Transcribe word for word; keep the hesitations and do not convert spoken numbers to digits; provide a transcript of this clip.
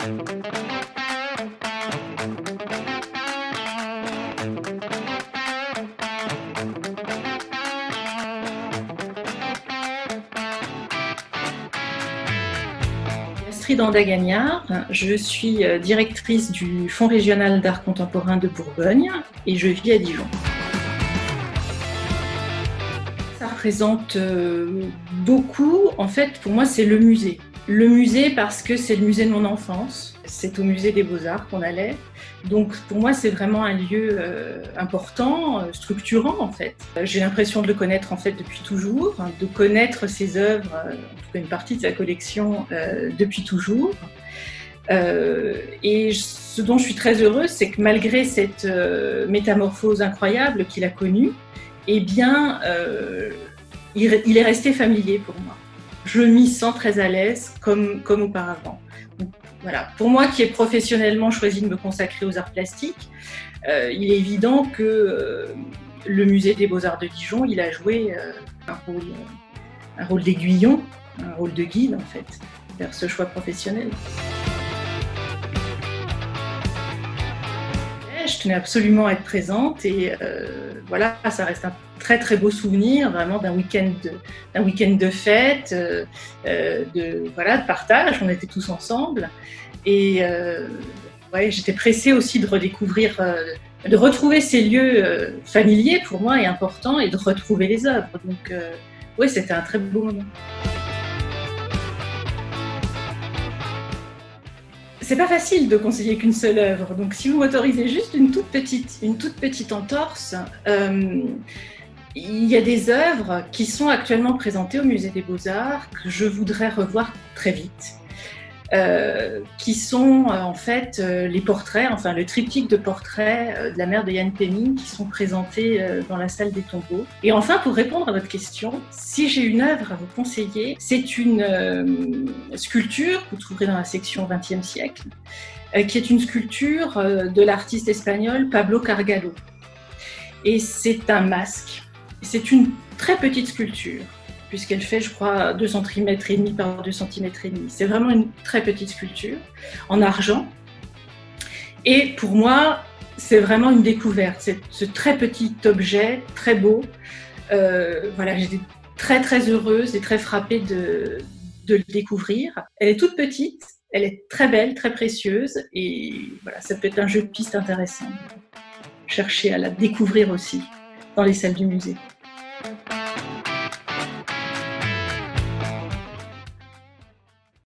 Astrid Andagagnard, je suis directrice du Fonds régional d'art contemporain de Bourgogne et je vis à Dijon. Ça représente beaucoup, en fait pour moi c'est le musée. Le musée parce que c'est le musée de mon enfance, c'est au musée des Beaux-Arts qu'on allait. Donc pour moi c'est vraiment un lieu euh, important, euh, structurant en fait. J'ai l'impression de le connaître en fait depuis toujours, hein, de connaître ses œuvres, euh, en tout cas une partie de sa collection euh, depuis toujours. Euh, et ce dont je suis très heureuse, c'est que malgré cette euh, métamorphose incroyable qu'il a connue, eh bien euh, il, il est resté familier pour moi. Je m'y sens très à l'aise comme, comme auparavant. Donc, voilà. Pour moi qui ai professionnellement choisi de me consacrer aux arts plastiques, euh, il est évident que euh, le musée des Beaux-Arts de Dijon, il a joué euh, un rôle, un rôle d'aiguillon, un rôle de guide en fait, vers ce choix professionnel. Je tenais absolument à être présente et euh, voilà, ça reste un très très beau souvenir vraiment d'un week-end de, d'un week-end de fête, euh, de, voilà, de partage, on était tous ensemble et euh, ouais, j'étais pressée aussi de redécouvrir, euh, de retrouver ces lieux euh, familiers pour moi et importants et de retrouver les œuvres. Donc euh, oui, c'était un très beau moment. C'est pas facile de conseiller qu'une seule œuvre, donc si vous m'autorisez juste une toute petite, une toute petite entorse, euh, il y a des œuvres qui sont actuellement présentées au Musée des Beaux-Arts que je voudrais revoir très vite, euh, qui sont euh, en fait euh, les portraits, enfin le triptyque de portraits euh, de la mère de Yann Péming qui sont présentés euh, dans la salle des tombeaux. Et enfin, pour répondre à votre question, si j'ai une œuvre à vous conseiller, c'est une euh, sculpture que vous trouverez dans la section vingtième siècle, euh, qui est une sculpture euh, de l'artiste espagnol Pablo Cargallo. Et c'est un masque. C'est une très petite sculpture, puisqu'elle fait, je crois, deux centimètres et demi par deux centimètres et demi. C'est vraiment une très petite sculpture, en argent. Et pour moi, c'est vraiment une découverte. C'est ce très petit objet, très beau. Euh, voilà, j'étais très très heureuse et très frappée de, de le découvrir. Elle est toute petite, elle est très belle, très précieuse, et voilà, ça peut être un jeu de piste intéressant. Chercher à la découvrir aussi dans les salles du musée.